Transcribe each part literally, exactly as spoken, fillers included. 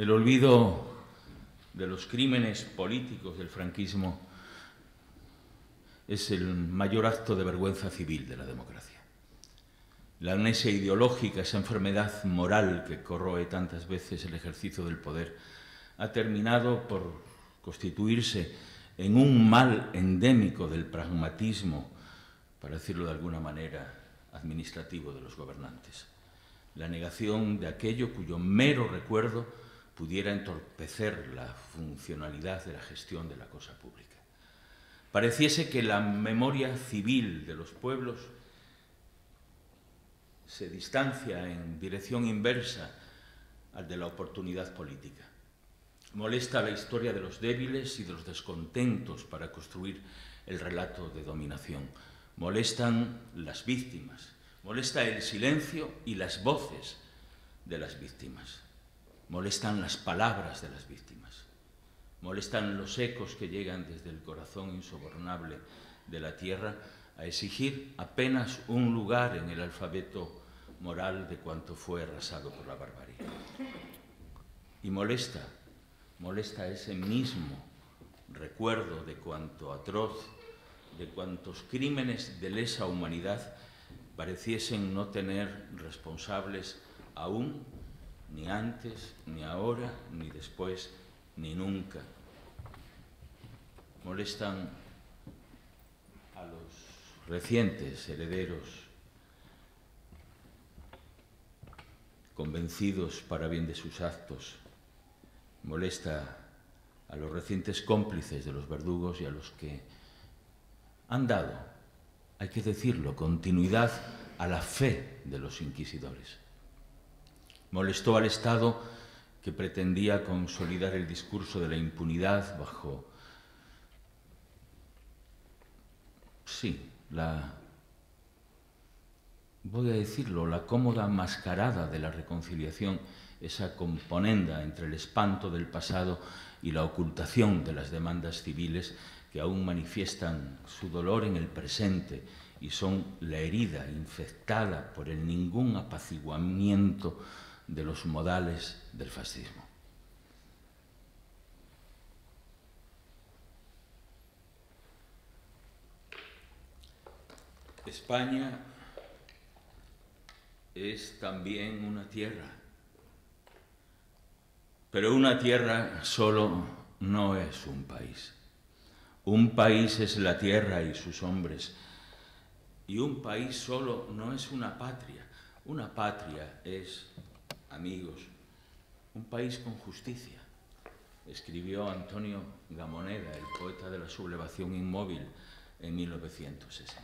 El olvido de los crímenes políticos del franquismo es el mayor acto de vergüenza civil de la democracia. La amnesia ideológica, esa enfermedad moral que corroe tantas veces el ejercicio del poder, ha terminado por constituirse en un mal endémico del pragmatismo, para decirlo de alguna manera, administrativo de los gobernantes. La negación de aquello cuyo mero recuerdo pudiera entorpecer la funcionalidad de la gestión de la cosa pública. Pareciese que la memoria civil de los pueblos se distancia en dirección inversa al de la oportunidad política. Molesta la historia de los débiles y de los descontentos para construir el relato de dominación. Molestan las víctimas, molesta el silencio y las voces de las víctimas. Molestan las palabras de las víctimas, molestan los ecos que llegan desde el corazón insobornable de la tierra a exigir apenas un lugar en el alfabeto moral de cuanto fue arrasado por la barbarie. Y molesta, molesta ese mismo recuerdo de cuanto atroz, de cuantos crímenes de lesa humanidad pareciesen no tener responsables aún, ni antes, ni ahora, ni después, ni nunca. Molestan a los recientes herederos, convencidos para bien de sus actos. Molesta a los recientes cómplices de los verdugos y a los que han dado, hay que decirlo, continuidad a la fe de los inquisidores. Molestó al Estado que pretendía consolidar el discurso de la impunidad bajo, sí, la, voy a decirlo, la cómoda mascarada de la reconciliación, esa componenda entre el espanto del pasado y la ocultación de las demandas civiles que aún manifiestan su dolor en el presente y son la herida infectada por el ningún apaciguamiento de los modales del fascismo. España es también una tierra, pero una tierra solo no es un país. Un país es la tierra y sus hombres, y un país solo no es una patria. Una patria es, amigos, un país con justicia, escribió Antonio Gamoneda, el poeta de la sublevación inmóvil, en mil novecientos sesenta.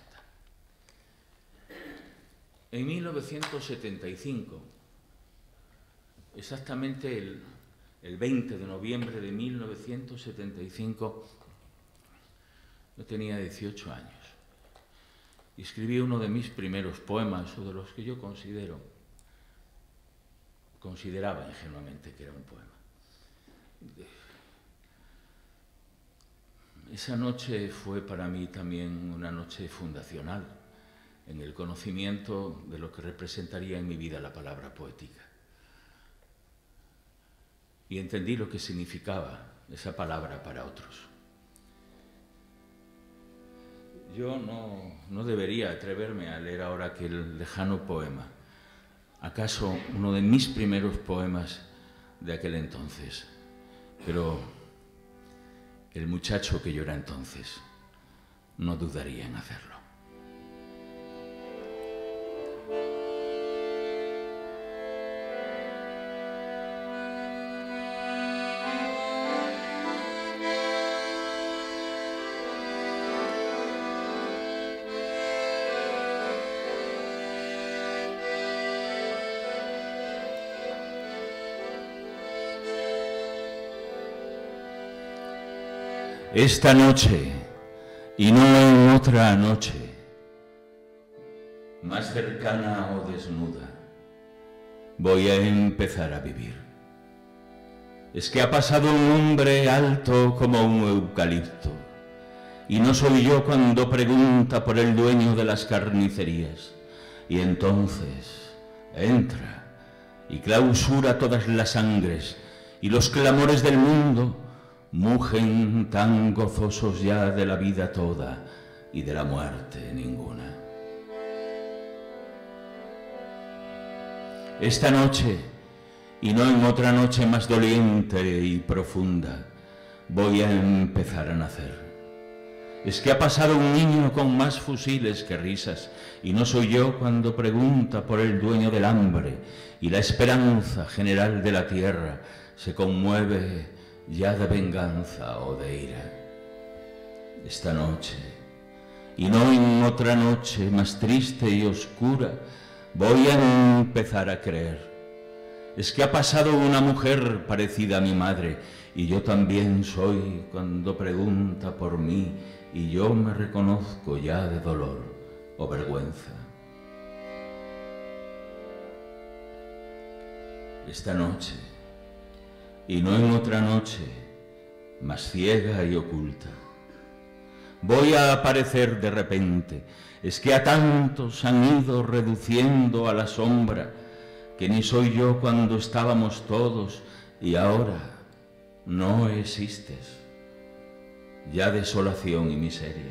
En mil novecientos setenta y cinco, exactamente el, el veinte de noviembre de mil novecientos setenta y cinco, yo tenía dieciocho años y escribí uno de mis primeros poemas, o de los que yo considero, consideraba ingenuamente que era un poema. Esa noche fue para mí también una noche fundacional en el conocimiento de lo que representaría en mi vida la palabra poética. Y entendí lo que significaba esa palabra para otros. Yo no, no debería atreverme a leer ahora aquel lejano poema, acaso uno de mis primeros poemas de aquel entonces, pero el muchacho que yo era entonces no dudaría en hacerlo. Esta noche, y no en otra noche, más cercana o desnuda, voy a empezar a vivir. Es que ha pasado un hombre alto como un eucalipto, y no soy yo cuando pregunta por el dueño de las carnicerías, y entonces entra y clausura todas las sangres, y los clamores del mundo mugen tan gozosos ya de la vida toda y de la muerte ninguna. Esta noche, y no en otra noche más doliente y profunda, voy a empezar a nacer. Es que ha pasado un niño con más fusiles que risas, y no soy yo cuando pregunta por el dueño del hambre, y la esperanza general de la tierra se conmueve ya de venganza o de ira. Esta noche, y no en otra noche más triste y oscura, voy a empezar a creer. Es que ha pasado una mujer parecida a mi madre, y yo también soy cuando pregunta por mí, y yo me reconozco ya de dolor o vergüenza. Esta noche, y no en otra noche, más ciega y oculta, voy a aparecer de repente. Es que a tantos han ido reduciendo a la sombra, que ni soy yo cuando estábamos todos, y ahora no existes. Ya desolación y miseria.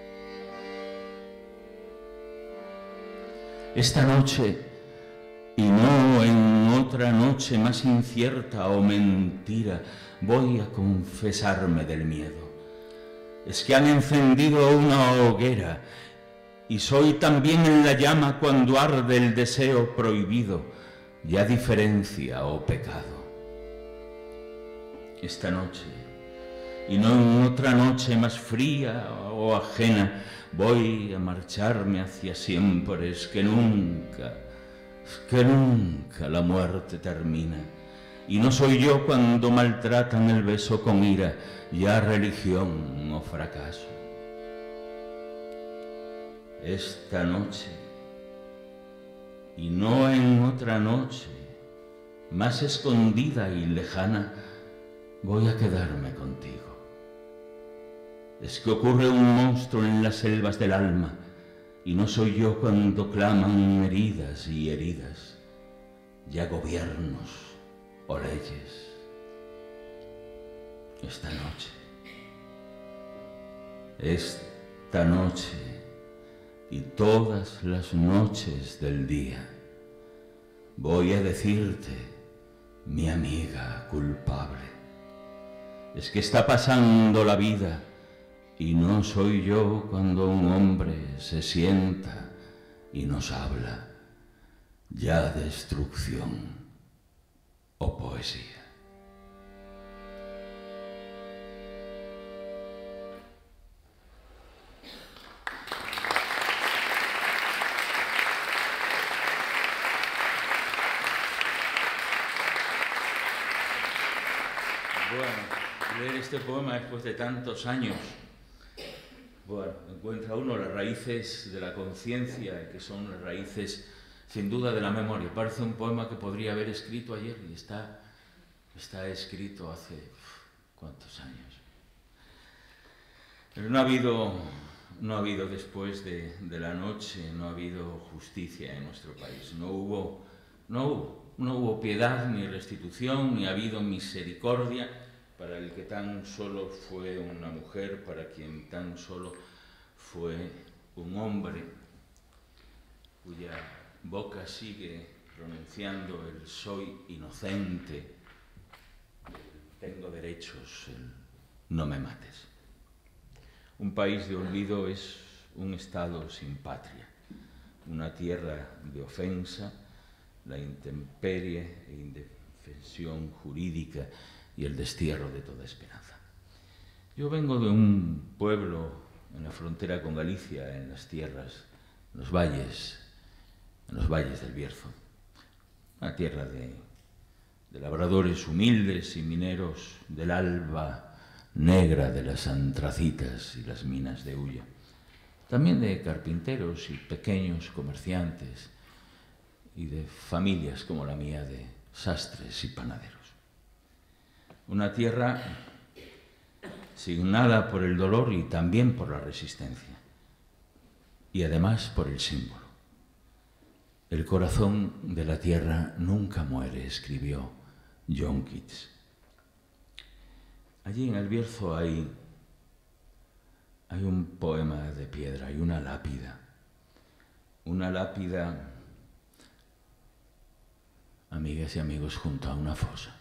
Esta noche, y no en otra noche más incierta o mentira, voy a confesarme del miedo. Es que han encendido una hoguera, y soy también en la llama cuando arde el deseo prohibido, ya diferencia o pecado. Esta noche, y no en otra noche más fría o ajena, voy a marcharme hacia siempre. Es que nunca, es que nunca la muerte termina, y no soy yo cuando maltratan el beso con ira, ya religión o fracaso. Esta noche, y no en otra noche, más escondida y lejana, voy a quedarme contigo. Es que ocurre un monstruo en las selvas del alma, y no soy yo cuando claman heridas y heridas, ya gobiernos o leyes. Esta noche, esta noche y todas las noches del día, voy a decirte, mi amiga culpable, es que está pasando la vida, y no soy yo cuando un hombre se sienta y nos habla, ya destrucción o poesía. Bueno, leer este poema después de tantos años, bueno, encuentra uno las raíces de la conciencia, que son las raíces, sin duda, de la memoria. Parece un poema que podría haber escrito ayer, y está, está escrito hace uf, cuántos años. Pero no ha habido, no ha habido después de, de la noche, no ha habido justicia en nuestro país. No hubo, no hubo, no hubo piedad ni restitución, ni ha habido misericordia para el que tan solo fue una mujer, para quien tan solo fue un hombre, cuya boca sigue pronunciando el soy inocente, tengo derechos, el no me mates. Un país de olvido es un estado sin patria, una tierra de ofensa, la intemperie e indefensión jurídica y el destierro de toda esperanza. Yo vengo de un pueblo en la frontera con Galicia, en las tierras, en los valles, en los valles del Bierzo, una tierra de, de labradores humildes y mineros del alba negra de las antracitas y las minas de hulla, también de carpinteros y pequeños comerciantes, y de familias como la mía de sastres y panaderos. Una tierra signada por el dolor y también por la resistencia, y además por el símbolo. El corazón de la tierra nunca muere, escribió John Keats. Allí en el Bierzo hay, hay un poema de piedra, hay una lápida, una lápida, amigas y amigos, junto a una fosa.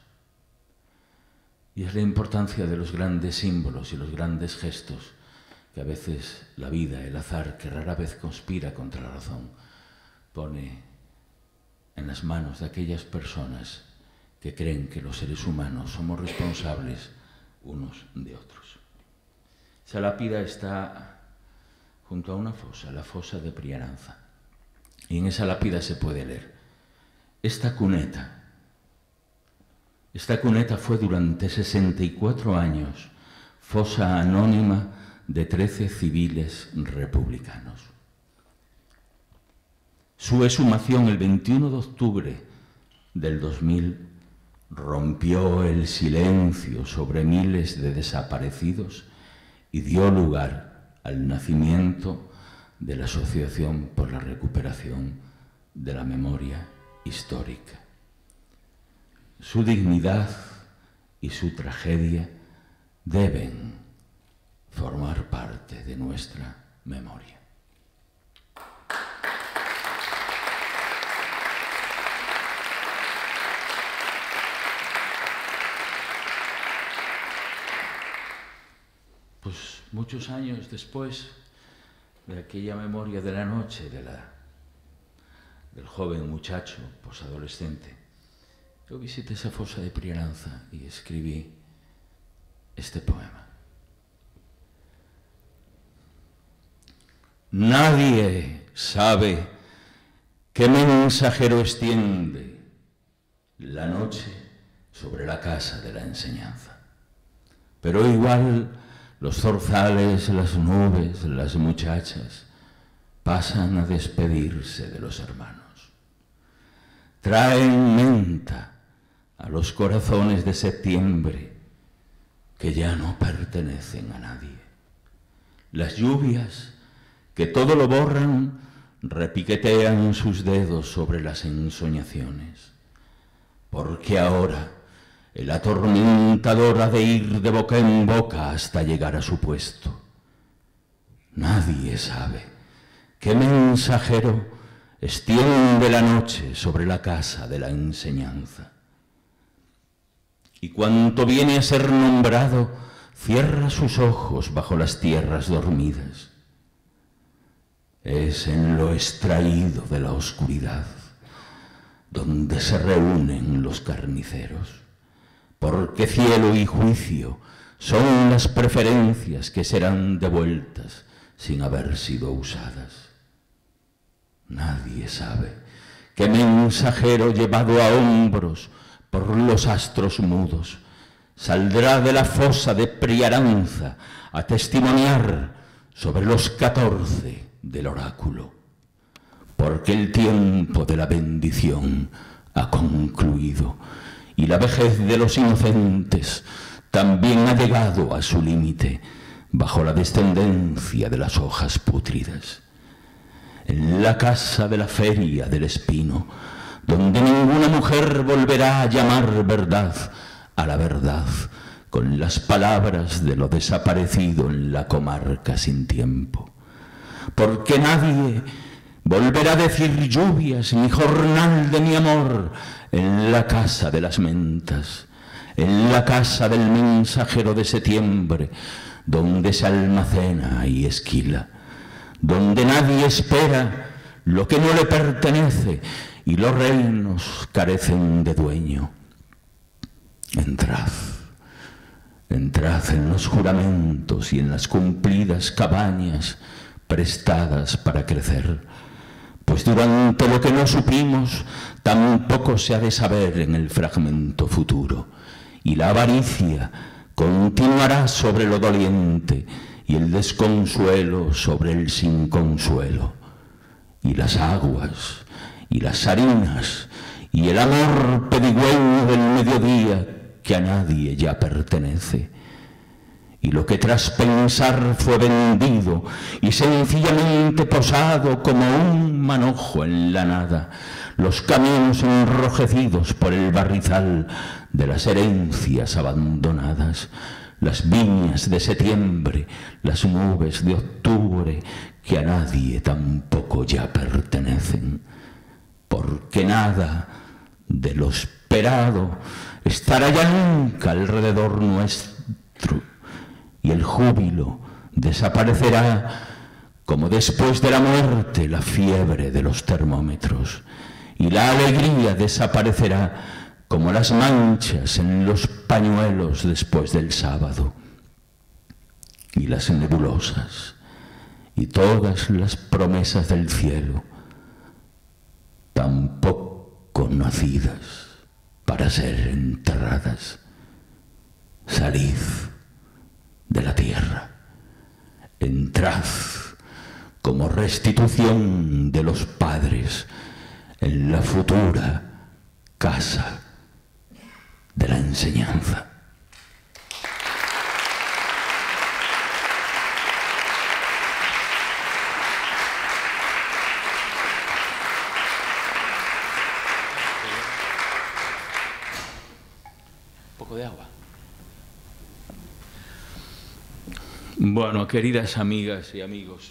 Y es la importancia de los grandes símbolos y los grandes gestos que a veces la vida, el azar, que rara vez conspira contra la razón, pone en las manos de aquellas personas que creen que los seres humanos somos responsables unos de otros. Esa lápida está junto a una fosa, la fosa de Priaranza. Y en esa lápida se puede leer: esta cuneta, esta cuneta fue durante sesenta y cuatro años fosa anónima de trece civiles republicanos. Su exhumación el veintiuno de octubre del dos mil rompió el silencio sobre miles de desaparecidos y dio lugar al nacimiento de la Asociación por la Recuperación de la Memoria Histórica. Su dignidad y su tragedia deben formar parte de nuestra memoria. Pues muchos años después de aquella memoria de la noche de la, del joven muchacho posadolescente, yo visité esa fosa de Priaranza y escribí este poema. Nadie sabe qué mensajero extiende la noche sobre la casa de la enseñanza, pero igual los zorzales, las nubes, las muchachas pasan a despedirse de los hermanos. Traen menta a los corazones de septiembre que ya no pertenecen a nadie. Las lluvias que todo lo borran repiquetean sus dedos sobre las ensoñaciones, porque ahora el atormentador ha de ir de boca en boca hasta llegar a su puesto. Nadie sabe qué mensajero extiende la noche sobre la casa de la enseñanza. Y cuanto viene a ser nombrado, cierra sus ojos bajo las tierras dormidas. Es en lo extraído de la oscuridad donde se reúnen los carniceros, porque cielo y juicio son las preferencias que serán devueltas sin haber sido usadas. Nadie sabe qué mensajero llevado a hombros por los astros mudos saldrá de la fosa de Priaranza a testimoniar sobre los catorce del oráculo, porque el tiempo de la bendición ha concluido y la vejez de los inocentes también ha llegado a su límite bajo la descendencia de las hojas pútridas. En la casa de la feria del espino, donde ninguna mujer volverá a llamar verdad a la verdad con las palabras de lo desaparecido en la comarca sin tiempo, porque nadie volverá a decir lluvias ni jornal de mi amor en la casa de las mentas, en la casa del mensajero de septiembre, donde se almacena y esquila, donde nadie espera lo que no le pertenece y los reinos carecen de dueño. Entrad, entrad en los juramentos y en las cumplidas cabañas prestadas para crecer, pues durante lo que no supimos tampoco se ha de saber en el fragmento futuro, y la avaricia continuará sobre lo doliente y el desconsuelo sobre el sin consuelo, y las aguas y las harinas y el amor pedigüeño del mediodía que a nadie ya pertenece, y lo que tras pensar fue vendido y sencillamente posado como un manojo en la nada, los caminos enrojecidos por el barrizal de las herencias abandonadas, las viñas de septiembre, las nubes de octubre, que a nadie tampoco ya pertenecen, porque nada de lo esperado estará ya nunca alrededor nuestro, y el júbilo desaparecerá como después de la muerte la fiebre de los termómetros, y la alegría desaparecerá como las manchas en los pañuelos después del sábado, y las nebulosas y todas las promesas del cielo, tampoco nacidas para ser enterradas. Salid de la tierra, entrad como restitución de los padres en la futura casa de la enseñanza. Un poco de agua. Bueno, queridas amigas y amigos,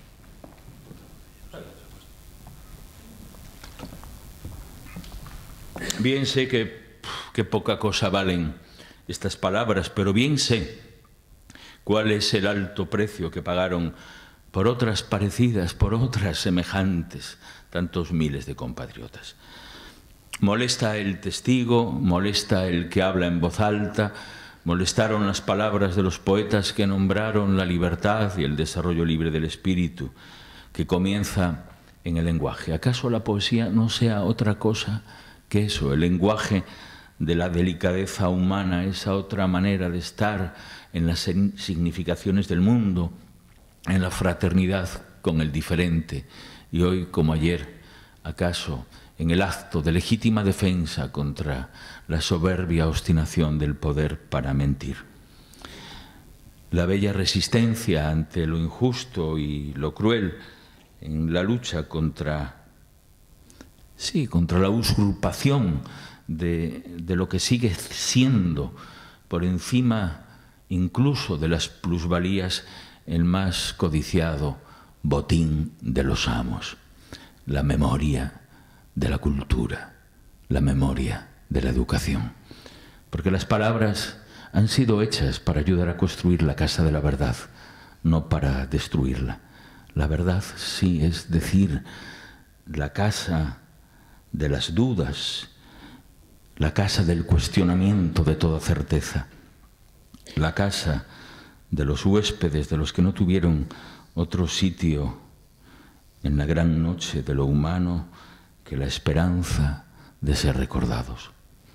bien sé que que poca cosa valen estas palabras, pero bien sé cuál es el alto precio que pagaron por otras parecidas, por otras semejantes, tantos miles de compatriotas. Molesta el testigo, molesta el que habla en voz alta, molestaron las palabras de los poetas que nombraron la libertad y el desarrollo libre del espíritu, que comienza en el lenguaje. ¿Acaso la poesía no sea otra cosa que eso, el lenguaje de la delicadeza humana, esa otra manera de estar en las significaciones del mundo, en la fraternidad con el diferente, y hoy, como ayer, acaso en el acto de legítima defensa contra la soberbia obstinación del poder para mentir? La bella resistencia ante lo injusto y lo cruel en la lucha contra, sí, contra la usurpación De, de lo que sigue siendo, por encima incluso de las plusvalías, el más codiciado botín de los amos, la memoria de la cultura, la memoria de la educación. Porque las palabras han sido hechas para ayudar a construir la casa de la verdad, no para destruirla. La verdad, sí, es decir, la casa de las dudas, la casa del cuestionamiento de toda certeza, la casa de los huéspedes, de los que no tuvieron otro sitio en la gran noche de lo humano que la esperanza de ser recordados.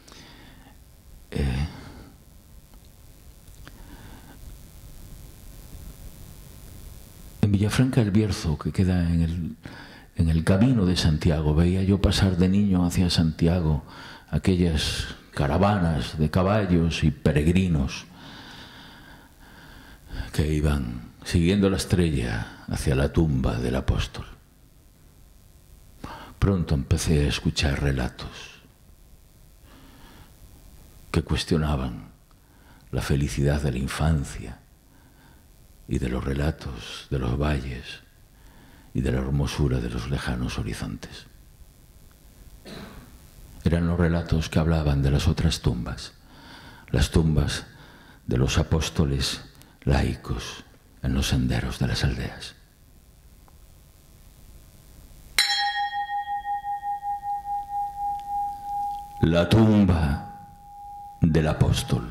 Eh, en Villafranca del Bierzo, que queda en el, en el camino de Santiago, veía yo pasar de niño hacia Santiago aquellas caravanas de caballos y peregrinos que iban siguiendo la estrella hacia la tumba del apóstol. Pronto empecé a escuchar relatos que cuestionaban la felicidad de la infancia y de los relatos de los valles y de la hermosura de los lejanos horizontes. Eran los relatos que hablaban de las otras tumbas, las tumbas de los apóstoles laicos en los senderos de las aldeas. La tumba del apóstol.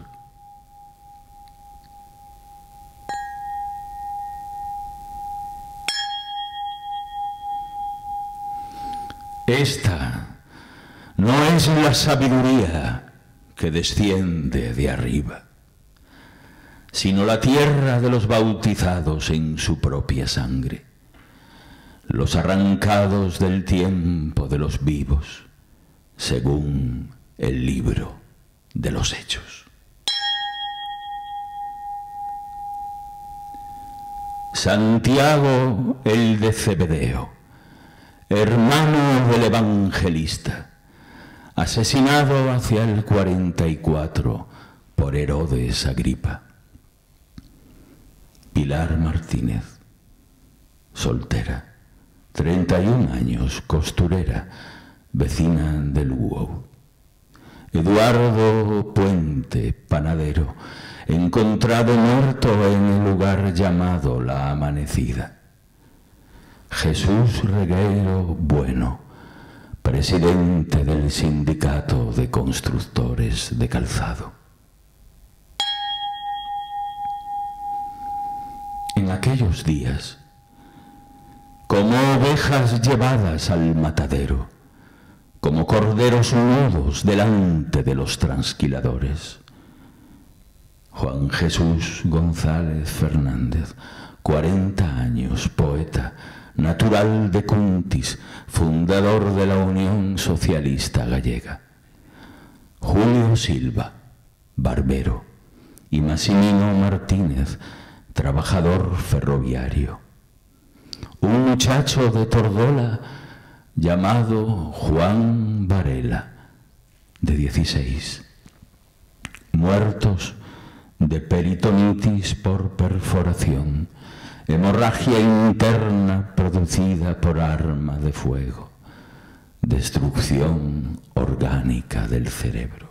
Esta no es la sabiduría que desciende de arriba, sino la tierra de los bautizados en su propia sangre, los arrancados del tiempo de los vivos, según el libro de los Hechos. Santiago el de Zebedeo, hermano del evangelista, asesinado hacia el cuarenta y cuatro por Herodes Agripa. Pilar Martínez, soltera, treinta y un años, costurera, vecina de Lugo. Eduardo Puente, panadero, encontrado muerto en el lugar llamado La Amanecida. Jesús Regueiro Bueno, presidente del Sindicato de Constructores de Calzado. En aquellos días, como ovejas llevadas al matadero, como corderos mudos delante de los transquiladores, Juan Jesús González Fernández, cuarenta años, poeta, natural de Cuntis, fundador de la Unión Socialista Gallega. Julio Silva, barbero, y Massimino Martínez, trabajador ferroviario. Un muchacho de Tordola llamado Juan Varela, de dieciséis, muertos de peritonitis por perforación, hemorragia interna producida por arma de fuego, destrucción orgánica del cerebro.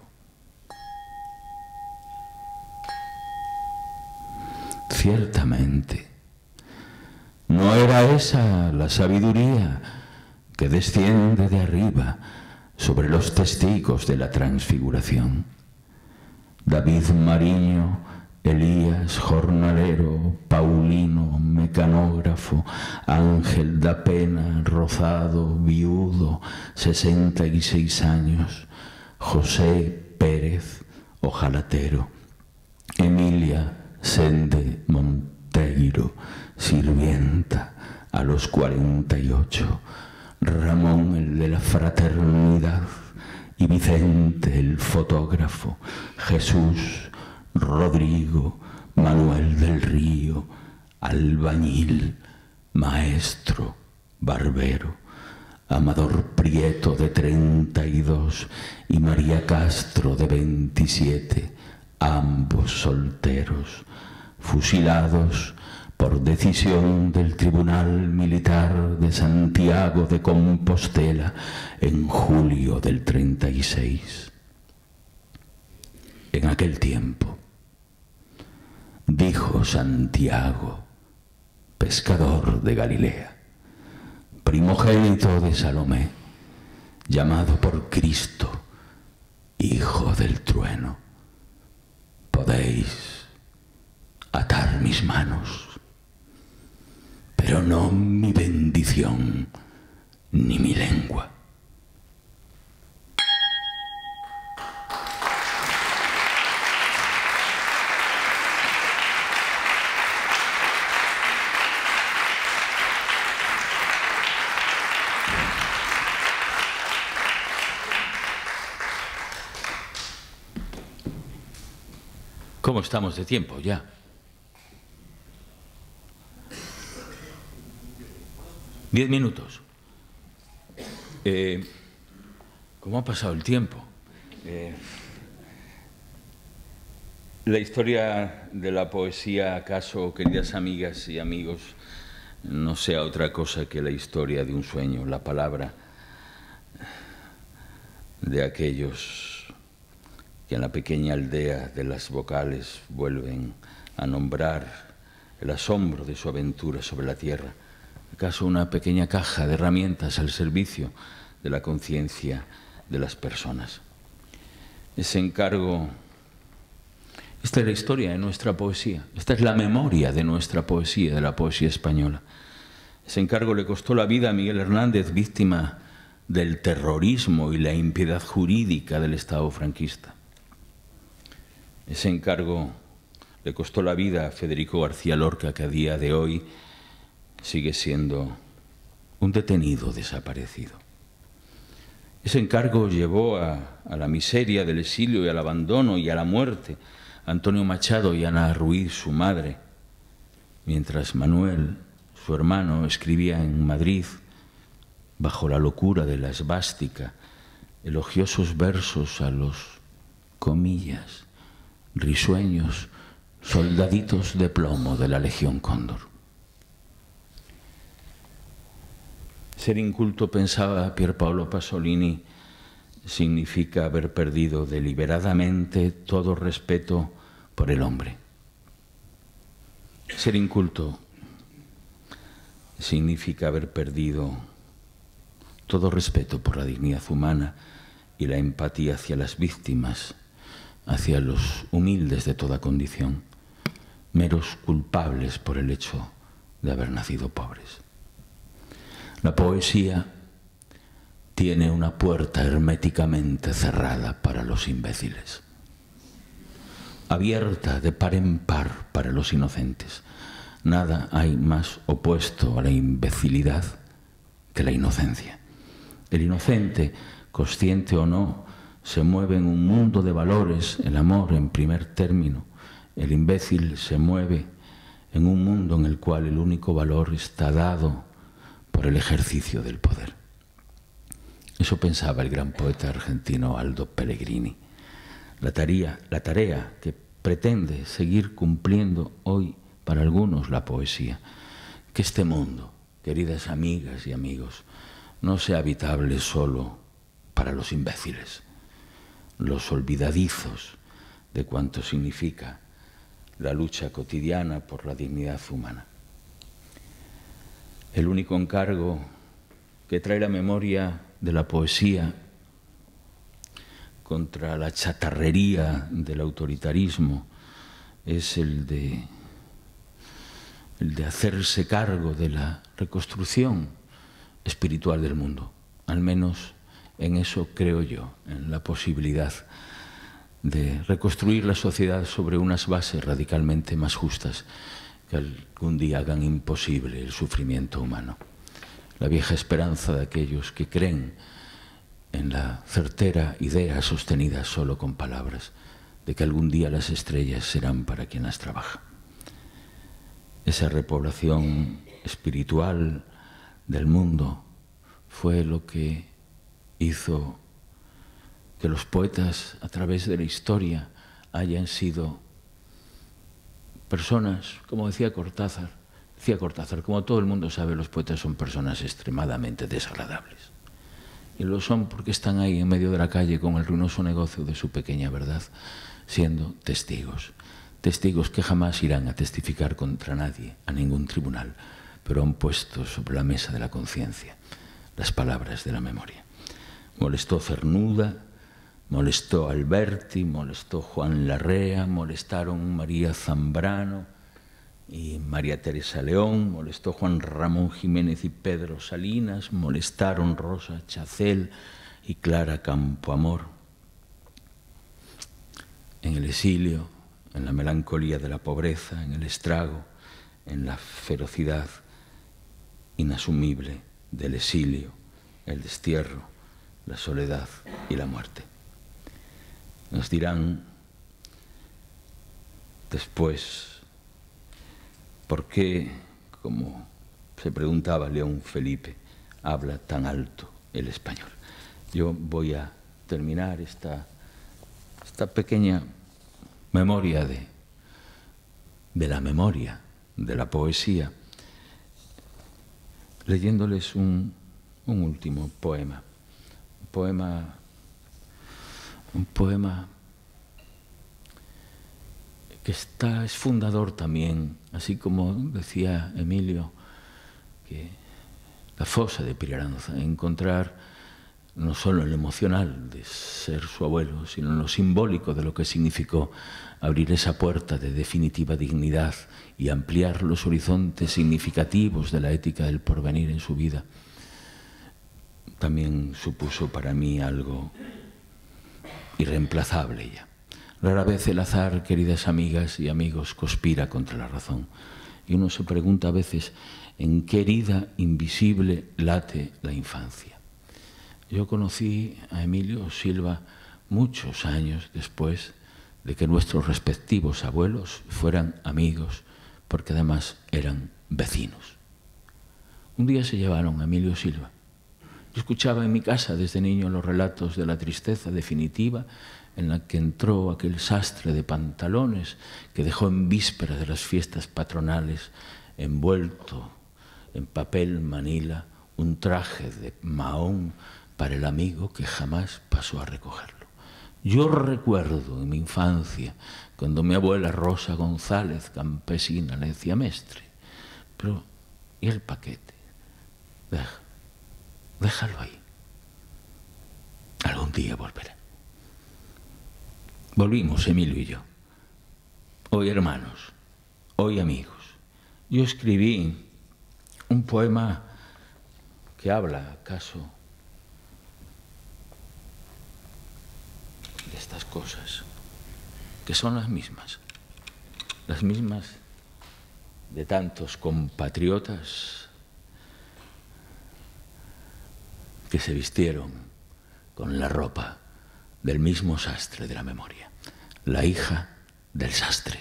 Ciertamente, no era esa la sabiduría que desciende de arriba sobre los testigos de la transfiguración. David Mariño, Elías jornalero, Paulino mecanógrafo, Ángel da Pena Rozado, viudo, sesenta y seis años, José Pérez, ojalatero, Emilia Sende Monteiro, sirvienta, a los cuarenta y ocho, Ramón el de la fraternidad y Vicente el fotógrafo, Jesús, Rodrigo, Manuel del Río, albañil, maestro, barbero, Amador Prieto de treinta y dos y María Castro de veintisiete, ambos solteros, fusilados por decisión del Tribunal Militar de Santiago de Compostela en julio del treinta y seis. En aquel tiempo, dijo Santiago, pescador de Galilea, primogénito de Salomé, llamado por Cristo, hijo del trueno, podéis atar mis manos, pero no mi bendición ni mi lengua. ¿Cómo estamos de tiempo ya? Diez minutos. Eh, ¿Cómo ha pasado el tiempo? Eh, la historia de la poesía, acaso, queridas amigas y amigos, no sea otra cosa que la historia de un sueño, la palabra de aquellos que en la pequeña aldea de las vocales vuelven a nombrar el asombro de su aventura sobre la tierra. ¿Acaso una pequeña caja de herramientas al servicio de la conciencia de las personas? Ese encargo, esta es la historia de nuestra poesía, esta es la memoria de nuestra poesía, de la poesía española. Ese encargo le costó la vida a Miguel Hernández, víctima del terrorismo y la impiedad jurídica del Estado franquista. Ese encargo le costó la vida a Federico García Lorca, que a día de hoy sigue siendo un detenido desaparecido. Ese encargo llevó a, a la miseria del exilio y al abandono y a la muerte a Antonio Machado y Ana Ruiz, su madre, mientras Manuel, su hermano, escribía en Madrid, bajo la locura de la esvástica, elogiosos versos a los, comillas, risueños soldaditos de plomo de la Legión Cóndor. Ser inculto, pensaba Pier Paolo Pasolini, significa haber perdido deliberadamente todo respeto por el hombre. Ser inculto significa haber perdido todo respeto por la dignidad humana y la empatía hacia las víctimas, hacia los humildes de toda condición, meros culpables por el hecho de haber nacido pobres. La poesía tiene una puerta herméticamente cerrada para los imbéciles, abierta de par en par para los inocentes. Nada hay más opuesto a la imbecilidad que la inocencia. El inocente, consciente o no, se mueve en un mundo de valores, el amor en primer término. El imbécil se mueve en un mundo en el cual el único valor está dado por el ejercicio del poder. Eso pensaba el gran poeta argentino Aldo Pellegrini. La tarea, la tarea que pretende seguir cumpliendo hoy para algunos la poesía, que este mundo, queridas amigas y amigos, no sea habitable solo para los imbéciles, los olvidadizos de cuanto significa la lucha cotidiana por la dignidad humana. El único encargo que trae la memoria de la poesía contra la chatarrería del autoritarismo es el de, el de hacerse cargo de la reconstrucción espiritual del mundo. Al menos en eso creo yo, en la posibilidad de reconstruir la sociedad sobre unas bases radicalmente más justas que algún día hagan imposible el sufrimiento humano. La vieja esperanza de aquellos que creen en la certera idea sostenida solo con palabras, de que algún día las estrellas serán para quien las trabaja. Esa repoblación espiritual del mundo fue lo que hizo que los poetas a través de la historia hayan sido personas, como decía Cortázar, decía Cortázar, como todo el mundo sabe, los poetas son personas extremadamente desagradables. Y lo son porque están ahí en medio de la calle con el ruinoso negocio de su pequeña verdad, siendo testigos. Testigos que jamás irán a testificar contra nadie, a ningún tribunal, pero han puesto sobre la mesa de la conciencia las palabras de la memoria. Molestó Cernuda, molestó Alberti, molestó Juan Larrea, molestaron María Zambrano y María Teresa León, molestó Juan Ramón Jiménez y Pedro Salinas, molestaron Rosa Chacel y Clara Campoamor. En el exilio, en la melancolía de la pobreza, en el estrago, en la ferocidad inasumible del exilio, el destierro, la soledad y la muerte. Nos dirán después por qué, como se preguntaba León Felipe, habla tan alto el español. Yo voy a terminar esta, esta pequeña memoria de, de la memoria, de la poesía, leyéndoles un, un último poema, un poema, un poema que está, es fundador también, así como decía Emilio, que la fosa de Piraranza, encontrar no solo en lo emocional de ser su abuelo, sino en lo simbólico de lo que significó abrir esa puerta de definitiva dignidad y ampliar los horizontes significativos de la ética del porvenir en su vida, también supuso para mí algo irreemplazable ya. Rara vez el azar, queridas amigas y amigos, conspira contra la razón. Y uno se pregunta a veces en qué herida invisible late la infancia. Yo conocí a Emilio Silva muchos años después de que nuestros respectivos abuelos fueran amigos, porque además eran vecinos. Un día se llevaron a Emilio Silva. Yo escuchaba en mi casa desde niño los relatos de la tristeza definitiva en la que entró aquel sastre de pantalones que dejó en víspera de las fiestas patronales, envuelto en papel manila, un traje de mahón para el amigo que jamás pasó a recogerlo. Yo recuerdo en mi infancia cuando mi abuela Rosa González, campesina, le decía mestre, pero ¿y el paquete? Deja, déjalo ahí. Algún día volverá. Volvimos, Emilio y yo. Hoy hermanos, hoy amigos. Yo escribí un poema que habla, acaso, de estas cosas, que son las mismas, las mismas de tantos compatriotas que se vistieron con la ropa del mismo sastre de la memoria, la hija del sastre.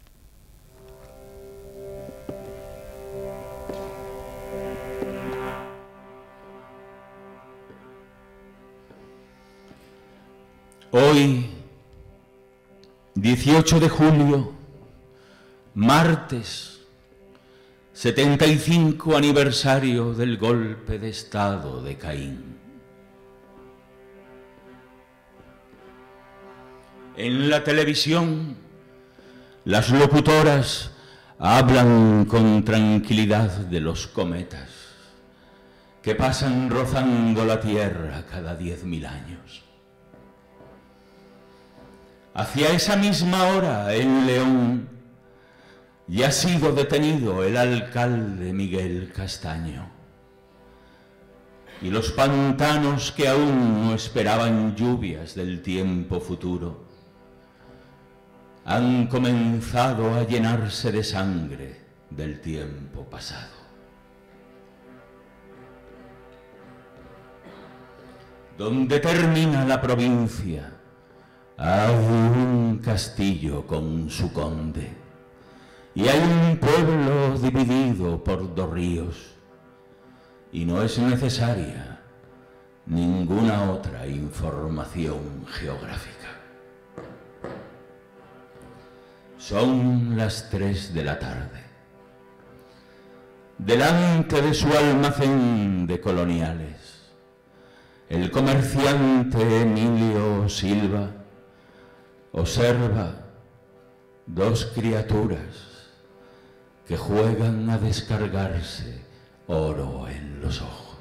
Hoy, dieciocho de julio, martes, setenta y cinco aniversario del golpe de Estado de Caín. En la televisión, las locutoras hablan con tranquilidad de los cometas que pasan rozando la Tierra cada diez mil años. Hacia esa misma hora, en León, ya ha sido detenido el alcalde Miguel Castaño. Y los pantanos que aún no esperaban lluvias del tiempo futuro han comenzado a llenarse de sangre del tiempo pasado. Donde termina la provincia, hay un castillo con su conde, y hay un pueblo dividido por dos ríos, y no es necesaria ninguna otra información geográfica. Son las tres de la tarde. Delante de su almacén de coloniales, el comerciante Emilio Silva observa dos criaturas que juegan a descargarse oro en los ojos.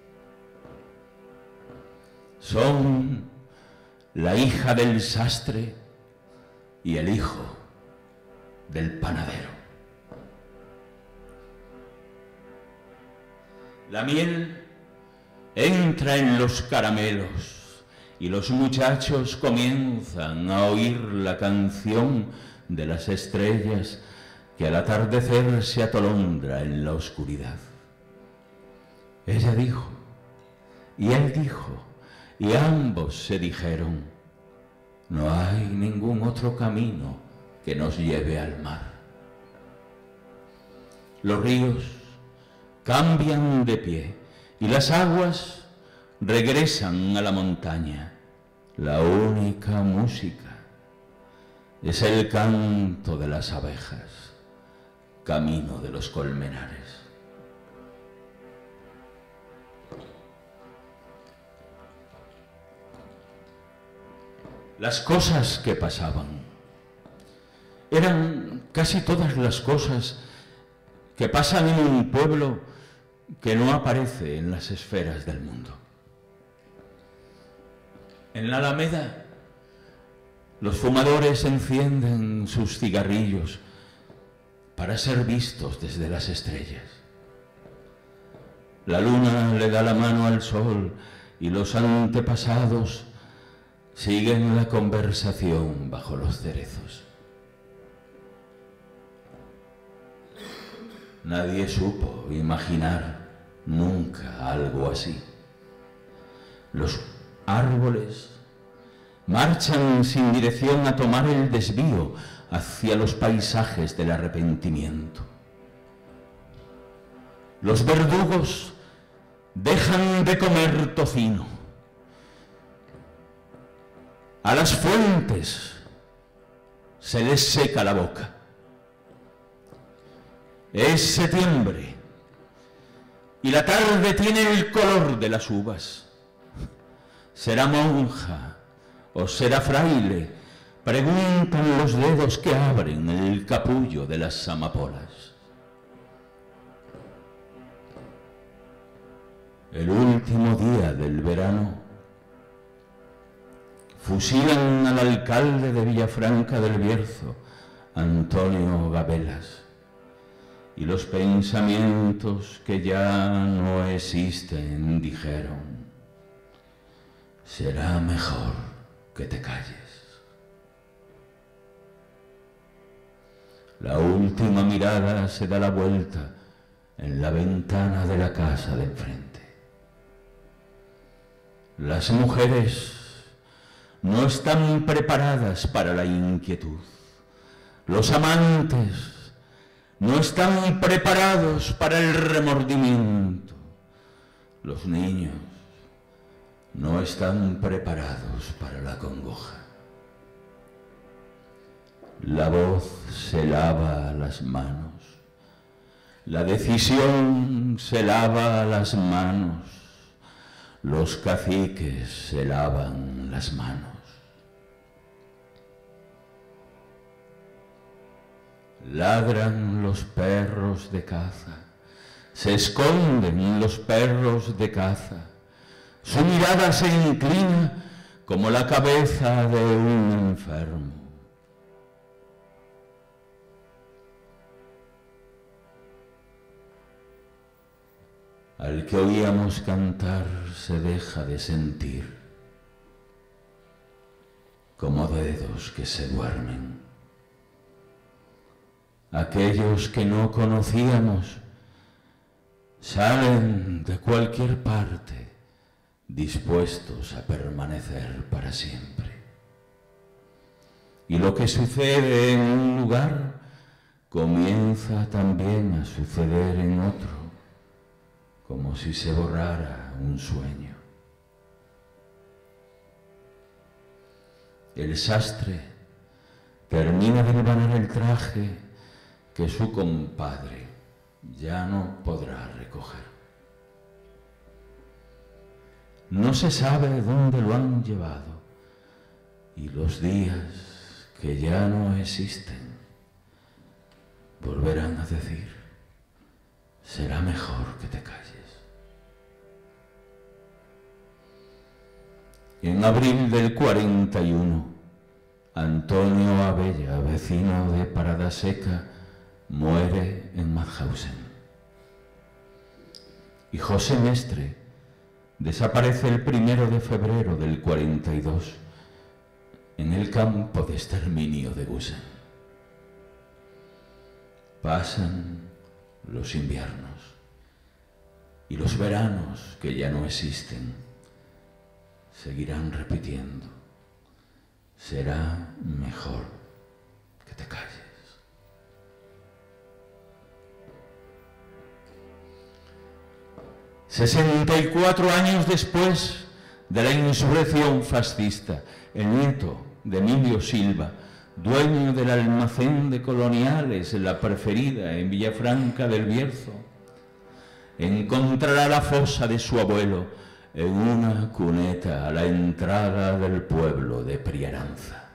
Son la hija del sastre y el hijo del panadero. La miel entra en los caramelos y los muchachos comienzan a oír la canción de las estrellas que al atardecer se atolondra en la oscuridad. Ella dijo, y él dijo, y ambos se dijeron, no hay ningún otro camino que nos lleve al mar. Los ríos cambian de pie y las aguas regresan a la montaña. La única música es el canto de las abejas, camino de los colmenares. Las cosas que pasaban eran casi todas las cosas que pasan en un pueblo que no aparece en las esferas del mundo. En la Alameda, los fumadores encienden sus cigarrillos para ser vistos desde las estrellas. La luna le da la mano al sol y los antepasados siguen la conversación bajo los cerezos. Nadie supo imaginar nunca algo así. Los árboles marchan sin dirección a tomar el desvío hacia los paisajes del arrepentimiento. Los verdugos dejan de comer tocino A las fuentes se les seca la boca. Es septiembre y la tarde tiene el color de las uvas. ¿Será monja o será fraile? Preguntan los dedos que abren el capullo de las amapolas. El último día del verano fusilan al alcalde de Villafranca del Bierzo, Antonio Gabelas, y los pensamientos que ya no existen dijeron: será mejor que te calles. La última mirada se da la vuelta en la ventana de la casa de enfrente. Las mujeres no están preparadas para la inquietud. Los amantes no están preparados para el remordimiento. Los niños no están preparados para la congoja. La voz se lava las manos. La decisión se lava las manos. Los caciques se lavan las manos. Ladran los perros de caza, se esconden los perros de caza. Su mirada se inclina como la cabeza de un enfermo. Al que oíamos cantar se deja de sentir, como dedos que se duermen. Aquellos que no conocíamos salen de cualquier parte dispuestos a permanecer para siempre. Y lo que sucede en un lugar comienza también a suceder en otro, como si se borrara un sueño. El sastre termina de hilvanar el traje que su compadre ya no podrá recoger. No se sabe dónde lo han llevado y los días que ya no existen volverán a decir: será mejor que te calles. En abril del cuarenta y uno, Antonio Abella, vecino de Parada Seca, muere en Mauthausen. Y José Mestre desaparece el primero de febrero del cuarenta y dos en el campo de exterminio de Gusen. Pasan los inviernos y los veranos que ya no existen seguirán repitiendo: será mejor que te calles. sesenta y cuatro años después de la insurrección fascista, el nieto de Emilio Silva, dueño del almacén de coloniales La Preferida en Villafranca del Bierzo, encontrará la fosa de su abuelo en una cuneta a la entrada del pueblo de Priaranza.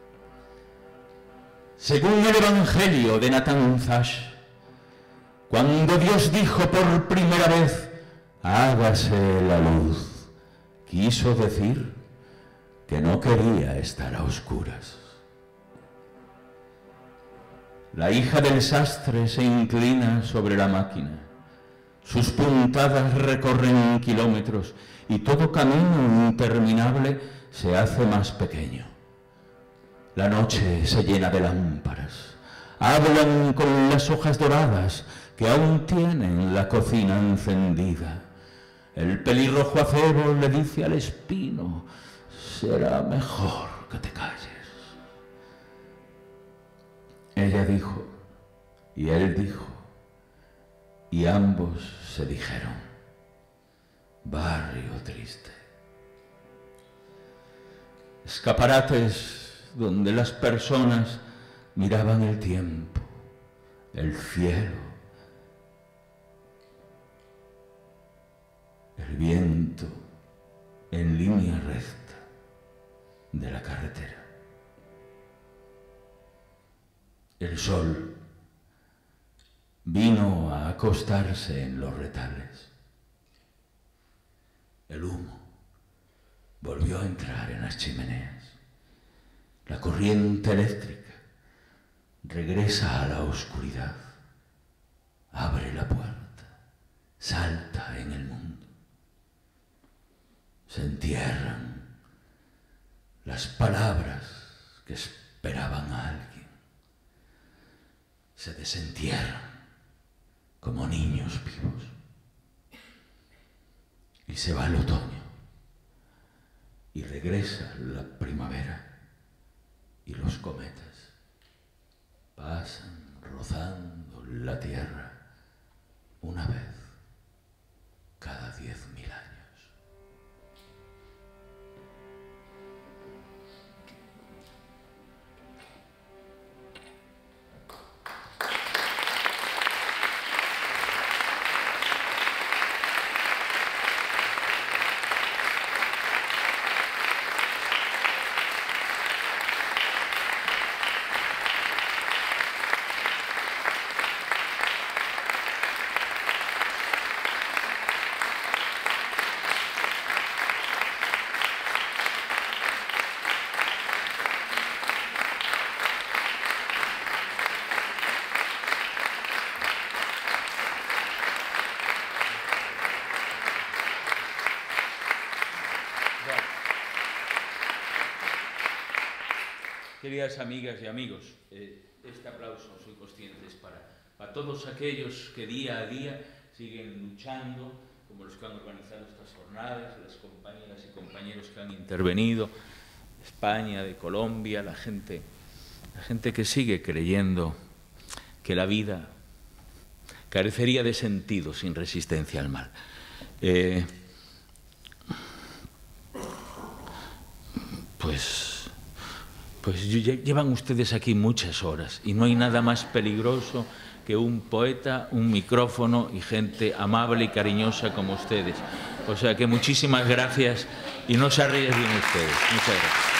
Según el Evangelio de Nathan Zash, cuando Dios dijo por primera vez: hágase la luz, quiso decir que no quería estar a oscuras. La hija del sastre se inclina sobre la máquina. Sus puntadas recorren kilómetros y todo camino interminable se hace más pequeño. La noche se llena de lámparas. Hablan con las hojas doradas que aún tienen la cocina encendida. El pelirrojo acebo le dice al espino: será mejor que te calles. Ella dijo, y él dijo, y ambos se dijeron: barrio triste. escaparates donde las personas miraban el tiempo, el cielo, el viento en línea recta de la carretera. El sol vino a acostarse en los retales. El humo volvió a entrar en las chimeneas. La corriente eléctrica regresa a la oscuridad. Abre la puerta, salta en el mundo. Se entierran las palabras que esperaban a alguien. Se desentierran como niños vivos. Y se va el otoño. Y regresa la primavera. Y los cometas pasan rozando la tierra una vez cada diez mil años. Queridas amigas y amigos, eh, este aplauso, soy consciente, es para, para todos aquellos que día a día siguen luchando, como los que han organizado estas jornadas, las compañeras y compañeros que han intervenido, de España, de Colombia, la gente, la gente que sigue creyendo que la vida carecería de sentido sin resistencia al mal. Eh, pues... Pues llevan ustedes aquí muchas horas y no hay nada más peligroso que un poeta, un micrófono y gente amable y cariñosa como ustedes. O sea que muchísimas gracias y no se arriesguen ustedes. Muchas gracias.